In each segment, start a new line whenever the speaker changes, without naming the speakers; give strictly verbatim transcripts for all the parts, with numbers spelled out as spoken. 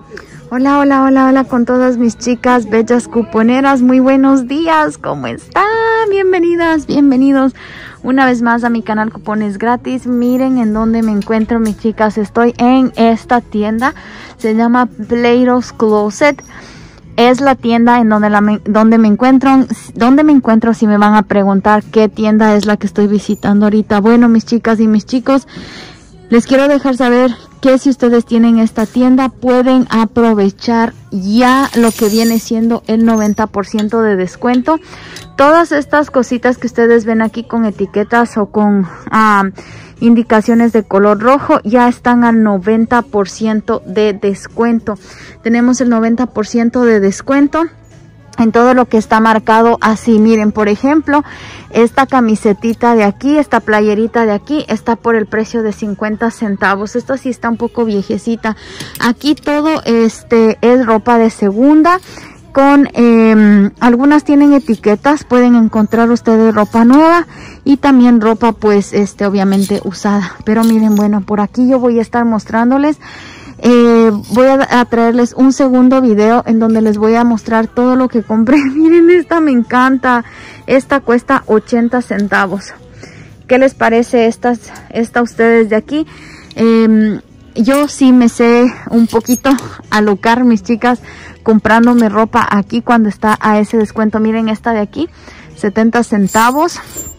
Hola, hola, hola, hola con todas mis chicas bellas cuponeras. Muy buenos días, ¿cómo están? Bienvenidas, bienvenidos una vez más a mi canal Cupones Gratis. Miren en dónde me encuentro, mis chicas. Estoy en esta tienda, se llama Plato's Closet. Es la tienda en donde, la, donde me encuentro, donde me encuentro si me van a preguntar qué tienda es la que estoy visitando ahorita. Bueno, mis chicas y mis chicos, les quiero dejar saber que si ustedes tienen esta tienda pueden aprovechar ya lo que viene siendo el noventa por ciento de descuento. Todas estas cositas que ustedes ven aquí con etiquetas o con uh, indicaciones de color rojo ya están al noventa por ciento de descuento. Tenemos el noventa por ciento de descuento en todo lo que está marcado así. Miren, por ejemplo, esta camisetita de aquí, esta playerita de aquí está por el precio de cincuenta centavos. Esta sí está un poco viejecita. Aquí todo este es ropa de segunda. Con eh, algunas tienen etiquetas, pueden encontrar ustedes ropa nueva y también ropa pues este obviamente usada. Pero miren, bueno, por aquí yo voy a estar mostrándoles. Eh, voy a, a traerles un segundo video en donde les voy a mostrar todo lo que compré. Miren, esta me encanta. Esta cuesta ochenta centavos. ¿Qué les parece estas, esta a ustedes de aquí? Eh, yo sí me sé un poquito alocar, mis chicas, comprándome ropa aquí cuando está a ese descuento. Miren esta de aquí, setenta centavos.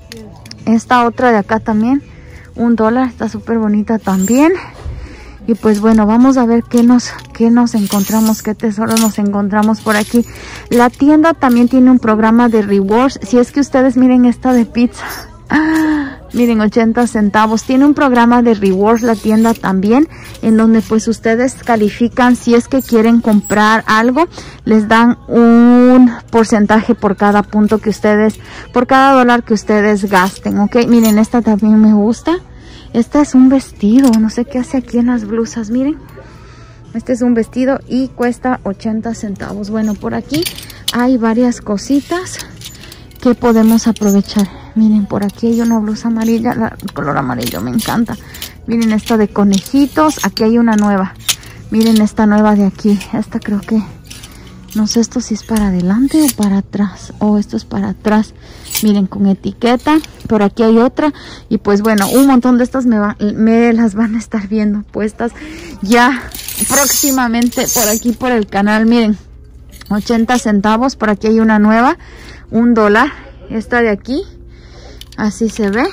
Esta otra de acá también, un dólar. Está súper bonita también. Y pues bueno, vamos a ver qué nos, qué nos encontramos, qué tesoros nos encontramos por aquí. La tienda también tiene un programa de rewards. Si es que ustedes miren esta de pizza. ¡Ah! Miren, ochenta centavos. Tiene un programa de rewards la tienda también, en donde pues ustedes califican. Si es que quieren comprar algo, les dan un porcentaje por cada punto que ustedes, por cada dólar que ustedes gasten, ¿ok? Miren, esta también me gusta. Este es un vestido, no sé qué hace aquí en las blusas, miren. Este es un vestido y cuesta ochenta centavos. Bueno, por aquí hay varias cositas que podemos aprovechar. Miren, por aquí hay una blusa amarilla, la, el color amarillo me encanta. Miren esta de conejitos, aquí hay una nueva. Miren esta nueva de aquí, esta creo que, no sé esto si es para adelante o para atrás. O oh, esto es para atrás. Miren, con etiqueta. Por aquí hay otra. Y pues bueno, un montón de estas me, va, me las van a estar viendo puestas ya próximamente por aquí por el canal. Miren, ochenta centavos. Por aquí hay una nueva, un dólar. Esta de aquí, así se ve.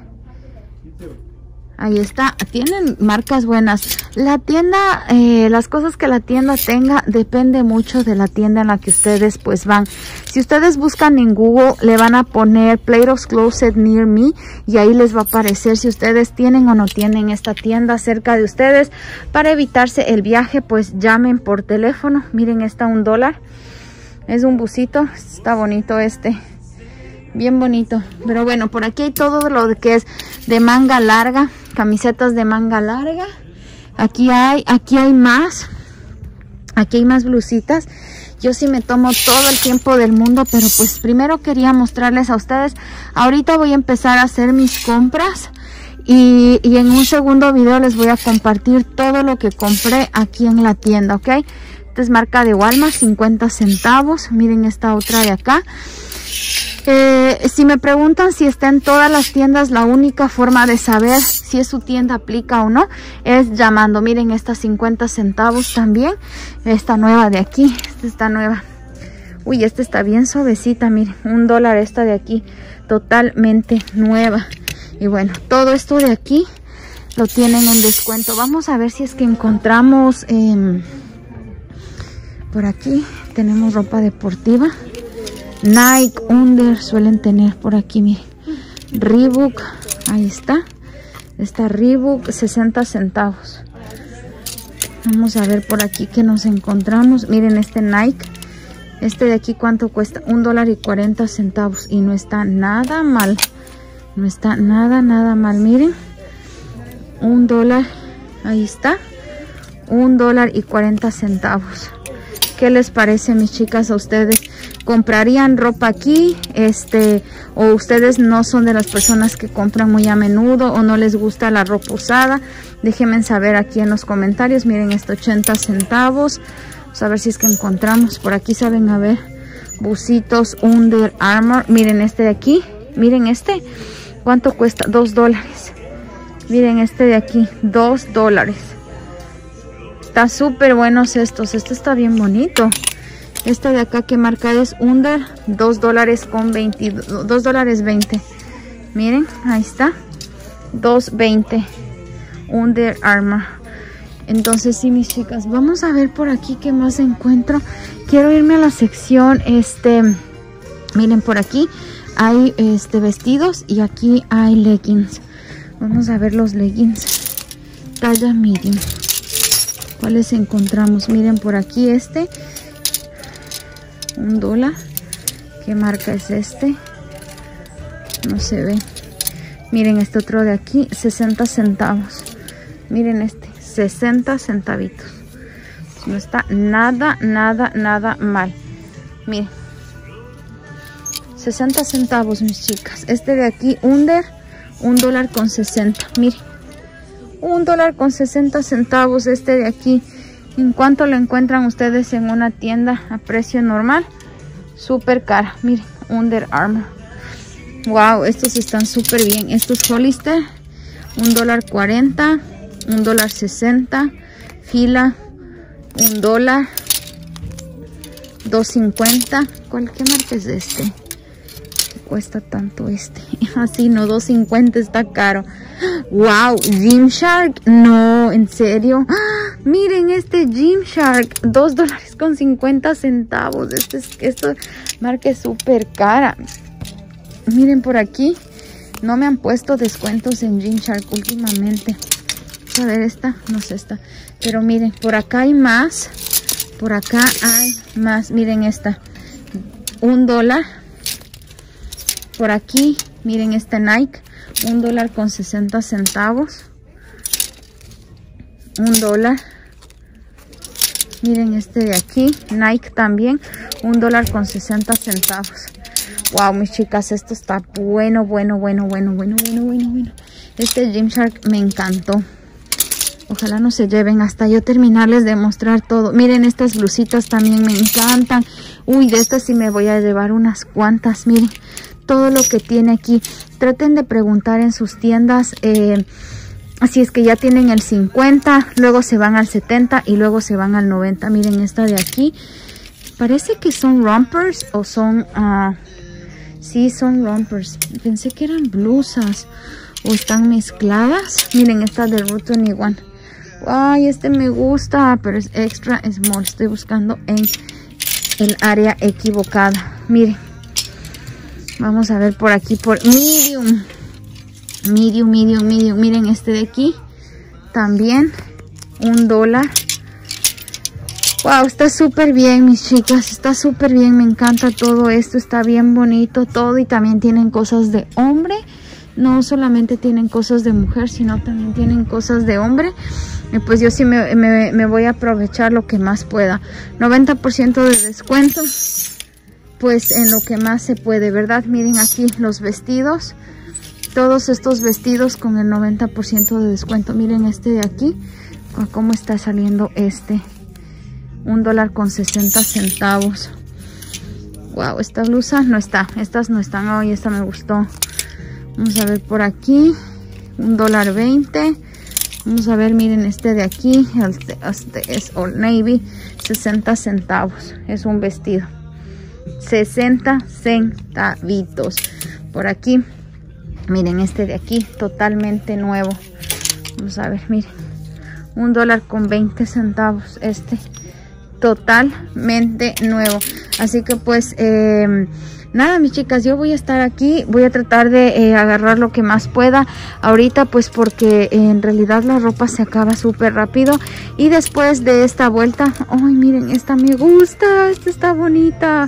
Ahí está, tienen marcas buenas. La tienda, eh, las cosas que la tienda tenga, depende mucho de la tienda en la que ustedes pues van. Si ustedes buscan en Google, le van a poner Plato's Closet Near Me y ahí les va a aparecer si ustedes tienen o no tienen esta tienda cerca de ustedes. Para evitarse el viaje, pues llamen por teléfono. Miren, esta un dólar. Es un busito, está bonito este. Bien bonito. Pero bueno, por aquí hay todo lo que es de manga larga, camisetas de manga larga. Aquí hay, aquí hay más. Aquí hay más blusitas. Yo sí me tomo todo el tiempo del mundo, pero pues primero quería mostrarles a ustedes. Ahorita voy a empezar a hacer mis compras y, y en un segundo video les voy a compartir todo lo que compré aquí en la tienda, ¿ok? Esta es marca de Walmart, cincuenta centavos. Miren esta otra de acá. Eh, si me preguntan si está en todas las tiendas, la única forma de saber si es su tienda aplica o no es llamando. Miren, esta cincuenta centavos también. Esta nueva de aquí, esta está nueva. Uy, esta está bien suavecita, miren, un dólar esta de aquí, totalmente nueva. Y bueno, todo esto de aquí lo tienen en descuento. Vamos a ver si es que encontramos eh, por aquí. Tenemos ropa deportiva. Nike, Under suelen tener por aquí, miren. Reebok, ahí está. Está Reebok, sesenta centavos. Vamos a ver por aquí que nos encontramos. Miren este Nike. Este de aquí, ¿cuánto cuesta? Un dólar y cuarenta centavos. Y no está nada mal. No está nada, nada mal. Miren. Un dólar. Ahí está. Un dólar y cuarenta centavos. ¿Qué les parece, mis chicas, a ustedes? ¿Comprarían ropa aquí? Este, o ustedes no son de las personas que compran muy a menudo o no les gusta la ropa usada. Déjenme saber aquí en los comentarios. Miren, esto ochenta centavos. Vamos a ver si es que encontramos. Por aquí saben, a ver, bucitos Under Armour. Miren este de aquí. Miren este. ¿Cuánto cuesta? Dos dólares. Miren este de aquí. Dos dólares. Está súper buenos estos. Este está bien bonito. Esta de acá, ¿qué marca es? Under, dos dólares con veinte, dos dólares veinte. Miren, ahí está, dos veinte, Under Armour. Entonces sí, mis chicas, vamos a ver por aquí qué más encuentro. Quiero irme a la sección, este, miren, por aquí hay este vestidos y aquí hay leggings. Vamos a ver los leggings, talla medium. ¿Cuáles encontramos? Miren, por aquí este. Un dólar. ¿Qué marca es este? No se ve. Miren este otro de aquí, sesenta centavos. Miren este, sesenta centavitos. No está nada, nada, nada mal. Miren, sesenta centavos, mis chicas. Este de aquí, Under, un dólar con sesenta. Miren, un dólar con sesenta centavos. Este de aquí. ¿En cuánto lo encuentran ustedes en una tienda a precio normal? Súper cara. Miren, Under Armour. Wow, estos están súper bien. Estos Hollister, un dólar cuarenta, un dólar sesenta. Fila, un dólar, dos cincuenta. ¿Cuál, qué marca es este? ¿Qué cuesta tanto este? Así no, dos cincuenta está caro. Wow, Gymshark, no, en serio. ¡Ah! Miren este Gymshark, dos dólares con cincuenta centavos. Este es, esta marca es súper cara. Miren por aquí, no me han puesto descuentos en Gymshark últimamente. A ver, esta, no sé esta. Pero miren, por acá hay más. Por acá hay más. Miren esta, un dólar. Por aquí, miren este Nike. Un dólar con sesenta centavos. Un dólar. Miren este de aquí. Nike también. Un dólar con sesenta centavos. Wow, mis chicas, esto está bueno, bueno, bueno, bueno, bueno, bueno, bueno, bueno. Este Gymshark me encantó. Ojalá no se lleven hasta yo terminarles de mostrar todo. Miren, estas blusitas también me encantan. Uy, de estas sí me voy a llevar unas cuantas. Miren todo lo que tiene aquí. Traten de preguntar en sus tiendas eh, si es que ya tienen el cincuenta, luego se van al setenta y luego se van al noventa. Miren esta de aquí. Parece que son rompers o son... Uh, sí, son rompers. Pensé que eran blusas o están mezcladas. Miren esta de Route veintiuno. Ay, este me gusta, pero es extra small. Estoy buscando en el área equivocada. Miren. Vamos a ver por aquí, por medium. Medium, medium, medium. Miren este de aquí. También un dólar. Wow, está súper bien, mis chicas. Está súper bien. Me encanta todo esto. Está bien bonito todo. Y también tienen cosas de hombre. No solamente tienen cosas de mujer, sino también tienen cosas de hombre. Y pues yo sí me, me, me voy a aprovechar lo que más pueda. noventa por ciento de descuento. Pues en lo que más se puede, ¿verdad? Miren aquí los vestidos. Todos estos vestidos con el noventa por ciento de descuento. Miren este de aquí. Cómo está saliendo este. Un dólar con sesenta centavos. Wow, esta blusa no está. Estas no están. Ay, esta me gustó. Vamos a ver por aquí. Un dólar veinte. Vamos a ver, miren este de aquí. Este, este es Old Navy. sesenta centavos. Es un vestido. sesenta centavitos. Por aquí, miren este de aquí, totalmente nuevo. Vamos a ver, miren, un dólar con veinte centavos. Este, totalmente nuevo. Así que pues, eh, nada, mis chicas, yo voy a estar aquí. Voy a tratar de eh, agarrar lo que más pueda ahorita, pues porque eh, en realidad la ropa se acaba súper rápido. Y después de esta vuelta, ay, miren, esta me gusta, esta está bonita.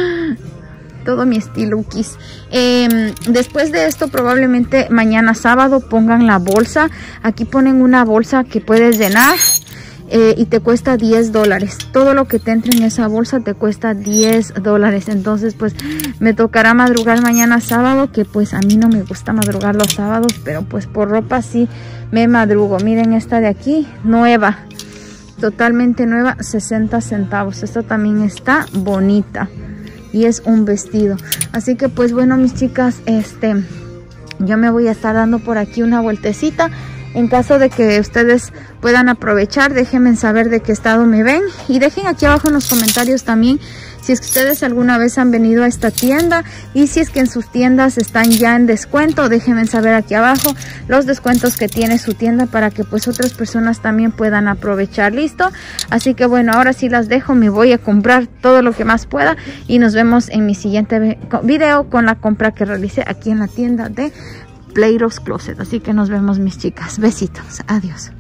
Todo mi estilo Kiss. Eh, después de esto, probablemente mañana sábado pongan la bolsa. Aquí ponen una bolsa que puedes llenar. eh, y te cuesta diez dólares. Todo lo que te entre en esa bolsa te cuesta diez dólares. Entonces pues me tocará madrugar mañana sábado, que pues a mí no me gusta madrugar los sábados, pero pues por ropa sí me madrugo. Miren esta de aquí, nueva, totalmente nueva, sesenta centavos. Esta también está bonita y es un vestido. Así que pues bueno, mis chicas, este yo me voy a estar dando por aquí una vueltecita. En caso de que ustedes puedan aprovechar, déjenme saber de qué estado me ven. Y dejen aquí abajo en los comentarios también si es que ustedes alguna vez han venido a esta tienda. Y si es que en sus tiendas están ya en descuento, déjenme saber aquí abajo los descuentos que tiene su tienda, para que pues otras personas también puedan aprovechar. ¿Listo? Así que bueno, ahora sí las dejo. Me voy a comprar todo lo que más pueda. Y nos vemos en mi siguiente video con la compra que realicé aquí en la tienda de Play Doh's Closet. Así que nos vemos, mis chicas. Besitos. Adiós.